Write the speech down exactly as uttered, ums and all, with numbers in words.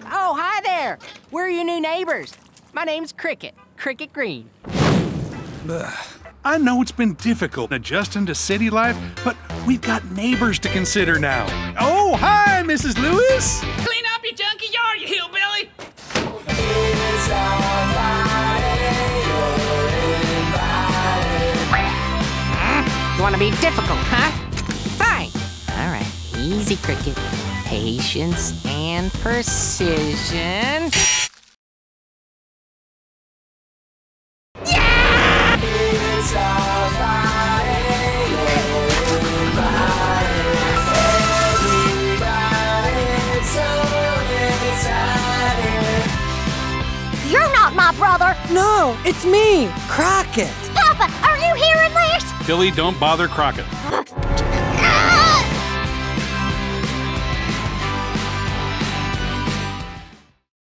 Oh, hi there. We're your new neighbors. My name's Cricket, Cricket Green. I know it's been difficult adjusting to city life, but we've got neighbors to consider now. Oh, hi, Missus Lewis. Clean up your junky yard, you hillbilly! You want to be difficult, huh? Fine. All right, easy, Cricket. Patience and precision. Yeah! It's You're not my brother! No, it's me, Crockett. Papa, are you hearing this? Billy, don't bother Crockett.